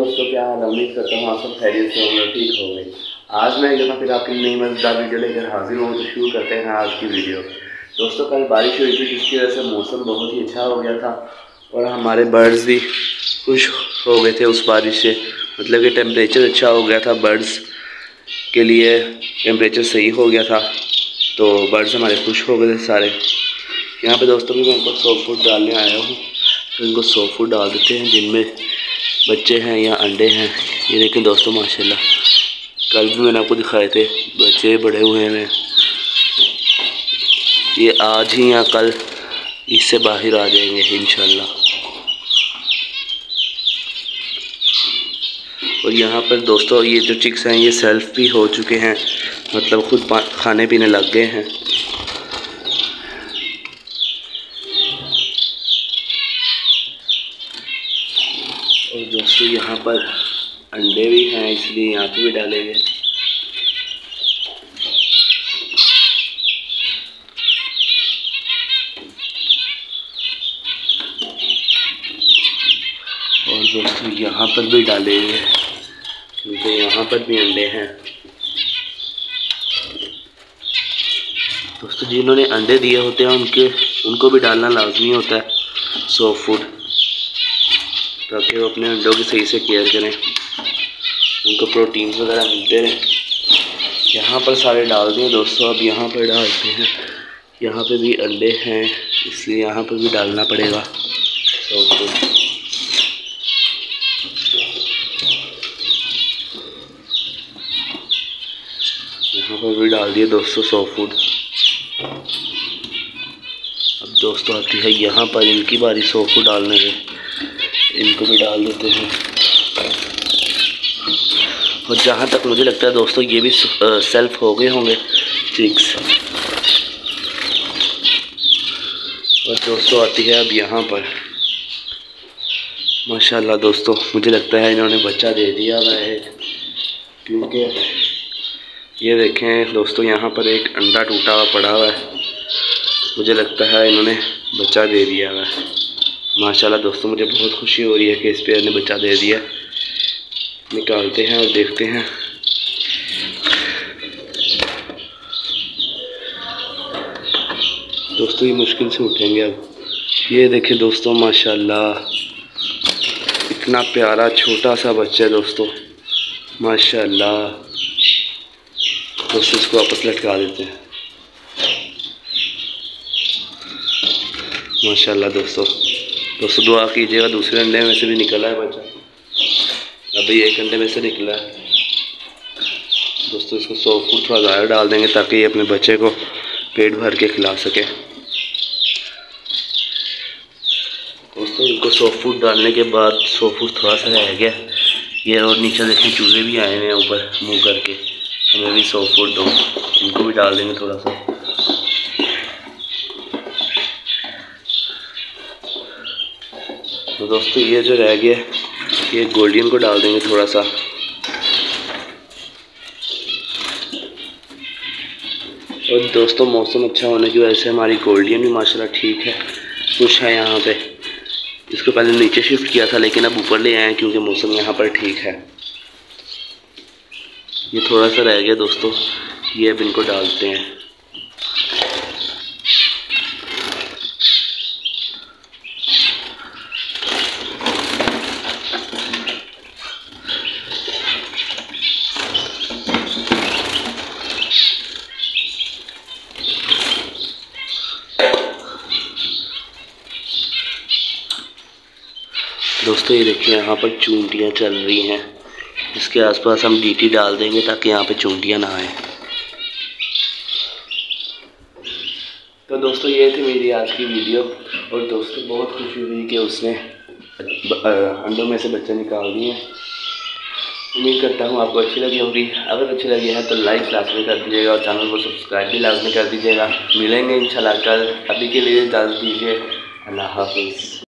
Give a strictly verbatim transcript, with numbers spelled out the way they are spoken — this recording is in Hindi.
दोस्तों, क्या हाल? उम्मीद करता हूँ आप सब खैरियत से होंगे, ठीक होंगे। आज मैं एक दफ़ा फिर आपकी नई मज़ेदार वीडियो लेकर हाजिर हूँ। तो शुरू करते हैं आज की वीडियो। दोस्तों, कल बारिश हुई थी जिसकी वजह से मौसम बहुत ही अच्छा हो गया था और हमारे बर्ड्स भी खुश हो गए थे उस बारिश से। मतलब कि टेम्परेचर अच्छा हो गया था, बर्ड्स के लिए टेम्परेचर सही हो गया था, तो बर्ड्स हमारे खुश हो गए थे सारे। यहाँ पे दोस्तों भी मैं इनको सॉफ्ट फूड डालने आया हूँ, तो इनको सॉफ्ट फूड डाल देते हैं जिनमें बच्चे हैं या अंडे हैं। ये देखें दोस्तों, माशाल्लाह कल भी मैंने आपको दिखाए थे बच्चे बड़े हुए हैं। ये आज ही या कल इससे बाहर आ जाएंगे इंशाल्लाह। और यहाँ पर दोस्तों ये जो चिक्स हैं ये सेल्फ भी हो चुके हैं, मतलब खुद खाने पीने लग गए हैं। और दोस्तों यहाँ पर अंडे भी हैं, इसलिए यहाँ पे भी डालेंगे। और दोस्तों यहाँ पर भी डालेंगे क्योंकि यहाँ पर भी अंडे हैं। दोस्तों जिन्होंने अंडे दिए होते हैं उनके उनको भी डालना लाजमी होता है सॉफ्ट फूड, ताकि वो अपने अंडों की सही से केयर करें, उनको प्रोटीन्स वगैरह मिलते रहें। यहाँ पर सारे डाल दिए दोस्तों, अब यहाँ पर डालते हैं। यहाँ पे भी अंडे हैं इसलिए यहाँ पर भी डालना पड़ेगा सॉफ्ट फूड। यहाँ पर भी डाल दिए दोस्तों सॉफ्ट फूड। अब दोस्तों आती है यहाँ पर इनकी बारी सॉफ्ट फूड डालने में, इनको भी डाल देते हैं। और जहाँ तक मुझे लगता है दोस्तों ये भी सेल्फ हो गए होंगे चिक्स। और दोस्तों आती है अब यहाँ पर, माशाल्लाह दोस्तों मुझे लगता है इन्होंने बच्चा दे दिया हुआ है, क्योंकि ये देखें दोस्तों यहाँ पर एक अंडा टूटा हुआ पड़ा हुआ है। मुझे लगता है इन्होंने बच्चा दे दिया हुआ है। माशाल्लाह दोस्तों मुझे बहुत खुशी हो रही है कि इस पेयर ने बच्चा दे दिया। निकालते हैं और देखते हैं। दोस्तों ये मुश्किल से उठेंगे अब। ये देखें दोस्तों, माशाल्लाह इतना प्यारा छोटा सा बच्चा है दोस्तों, माशाल्लाह। दोस्तों इसको वापस लटका देते हैं। माशाल्लाह दोस्तों दोस्तों दुआ कीजिएगा, दूसरे अंडे में से भी निकला है बच्चा, अभी एक अंडे में से निकला है। दोस्तों इसको सॉफ्ट फूड थोड़ा ज़्यादा डाल देंगे ताकि ये अपने बच्चे को पेट भर के खिला सके। दोस्तों इनको सॉफ्ट फूड डालने के बाद सॉफ्ट फूड थोड़ा सा रह गया ये, और नीचे देखें चूजे भी आए हुए हैं ऊपर मुँह करके, हमें भी सॉफ्ट फूड दो, इनको भी डाल देंगे थोड़ा सा। तो दोस्तों ये जो रह गया ये गोल्डन को डाल देंगे थोड़ा सा। और दोस्तों मौसम अच्छा होने की वजह से हमारी गोल्डन भी माशाल्लाह ठीक है, खुश है। यहाँ पे इसको पहले नीचे शिफ्ट किया था लेकिन अब ऊपर ले आए हैं क्योंकि मौसम यहाँ पर ठीक है। ये थोड़ा सा रह गया दोस्तों, ये अब इनको डालते हैं। दोस्तों ये देखिए यहाँ पर चूंटियाँ चल रही हैं, इसके आसपास हम डीटी डाल देंगे ताकि यहाँ पे चूंटियाँ ना आए। तो दोस्तों ये थी मेरी आज की वीडियो, और दोस्तों बहुत खुशी हुई कि उसने अंडों में से बच्चे निकाल दिए। उम्मीद करता हूँ आपको अच्छी लगी होगी। अगर अच्छी लगी है तो लाइक लाजमी कर दीजिएगा और चैनल को सब्सक्राइब भी लाजमी कर दीजिएगा। मिलेंगे इंशाल्लाह कल, अभी के लिए इजाज़त दीजिए। अल्लाह हाफ़िज़।